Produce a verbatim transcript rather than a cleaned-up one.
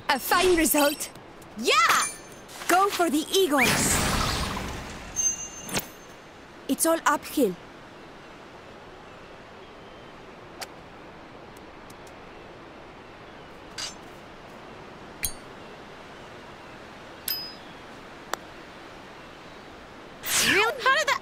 A fine result. Yeah! Go for the eagles. It's all uphill. Really? How did that...